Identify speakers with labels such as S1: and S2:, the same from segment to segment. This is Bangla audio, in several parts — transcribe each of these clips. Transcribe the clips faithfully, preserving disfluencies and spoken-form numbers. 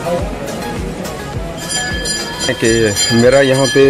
S1: कि मेरा यहाँ पे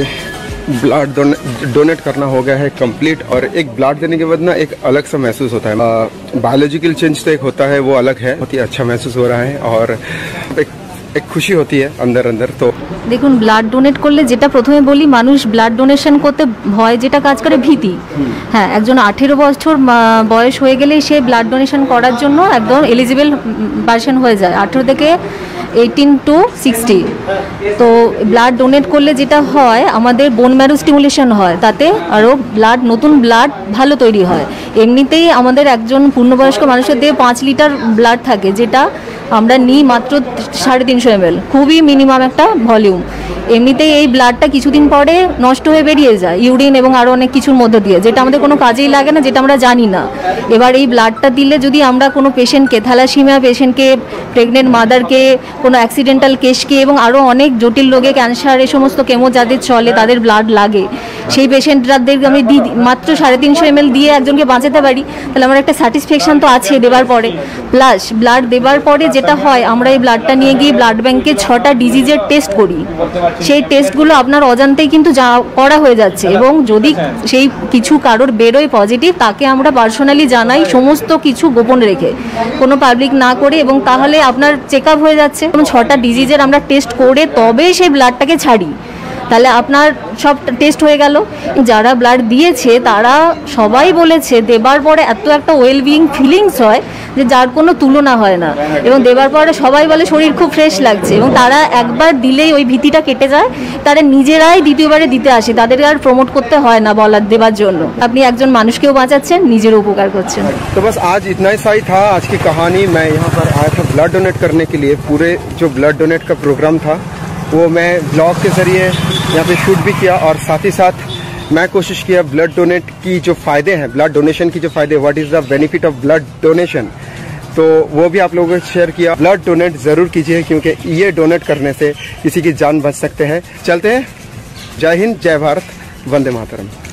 S1: ब्लड डोनेट करना हो गया है कंप्लीट, और एक ब्लड देने के बाद ना एक अलग सा महसूस होता है। बायोलॉजिकल चेंज तो एक होता है, वो अलग है, बहुत ही अच्छा महसूस हो रहा है और एक, एक खुशी होती है अंदर अंदर। तो
S2: দেখুন, ব্লাড ডোনেট করলে যেটা প্রথমে বলি, মানুষ ব্লাড ডোনেশন করতে ভয় যেটা কাজ করে ভীতি। হ্যাঁ, একজন আঠেরো বছর বয়স হয়ে গেলেই সে ব্লাড ডোনেশন করার জন্য একদম এলিজিবল পারসন হয়ে যায়, আঠেরো থেকে এইটিন টু সিক্সটি। তো ব্লাড ডোনেট করলে যেটা হয়, আমাদের বোন ম্যারো স্টিমুলেশন হয়, তাতে আরও ব্লাড, নতুন ব্লাড ভালো তৈরি হয়। এমনিতেই আমাদের একজন পূর্ণবয়স্ক মানুষের দেহে পাঁচ লিটার ব্লাড থাকে, যেটা আমরা নিই মাত্র সাড়ে তিনশো এম এল, খুবই মিনিমাম একটা ভলিউম। এমনিতেই এই ব্লাডটা কিছুদিন পরে নষ্ট হয়ে বেরিয়ে যায় ইউরিন এবং আরও অনেক কিছুর মধ্যে দিয়ে, যেটা আমাদের কোনো কাজেই লাগে না, যেটা আমরা জানি না। এবার এই ব্লাডটা দিলে যদি আমরা কোনো পেশেন্টকে, থ্যালাসিমিয়া পেশেন্টকে, প্রেগনেন্ট মাদারকে, কোনো অ্যাক্সিডেন্টাল কেসকে এবং আরও অনেক জটিল রোগে, ক্যান্সার, এই সমস্ত কেমো যাদের চলে, তাদের ব্লাড লাগে, সেই পেশেন্টদের আমি দিই মাত্র সাড়ে তিনশো এম এল দিয়ে একজনকে বাঁচাতে পারি, তাহলে আমার একটা স্যাটিসফ্যাকশান তো আছে দেবার পরে। প্লাস ব্লাড দেবার পরে যেটা হয়, আমরা এই ব্লাডটা নিয়ে গিয়ে ব্লাড ব্যাঙ্কে ছটা ডিজিজের টেস্ট করি। সেই টেস্টগুলো আপনার অজান্তেই কিন্তু যা করা হয়ে যাচ্ছে, এবং যদি সেই কিছু কারোর বেরোয় পজিটিভ, তাকে আমরা পার্সোনালি জানাই, সমস্ত কিছু গোপন রেখে, কোনো পাবলিক না করে, এবং তাহলে আপনার চেক আপ হয়ে যাচ্ছে। এবং ছটা ডিজিজের আমরা টেস্ট করে তবে সেই ব্লাডটাকে ছাড়ি, তাহলে আপনার সব টেস্ট হয়ে গেল। যারা ব্লাড দিয়েছে তারা সবাই বলেছে দেবার পরে এত একটা ওয়েল বিইং ফিলিংস হয় যে যার কোনো তুলনা হয় না, এবং দেবার পরে সবাই বলে শরীর খুব ফ্রেশ লাগছে, এবং তারা একবার দিলেই ওই ভীতিটা কেটে যায়, তারা নিজেরাই দ্বিতীয়বারে দিতে আসে, তাদের আর প্রমোট করতে হয় না বলার দেবার জন্য। আপনি একজন মানুষকেও বাঁচাচ্ছেন, নিজেরও উপকার করছেন।
S1: तो बस आज इतना ही सही था आज की कहानी। मैं यहाँ पर आया था ब्लड डोनेट करने के लिए। पूरे जो ब्लड डोनेट का प्रोग्राम था वो मैं ब्लॉग के ज़रिए यहाँ पे शूट भी किया, और साथ ही साथ मैं कोशिश किया ब्लड डोनेट की जो फ़ायदे हैं, ब्लड डोनेशन की जो फ़ायदे, what is the benefit of blood donation, तो वो भी आप लोगों को शेयर किया। ब्लड डोनेट ज़रूर कीजिए, क्योंकि ये डोनेट करने से किसी की जान बच सकते हैं। चलते हैं, जय हिंद, जय भारत, वंदे मातरम।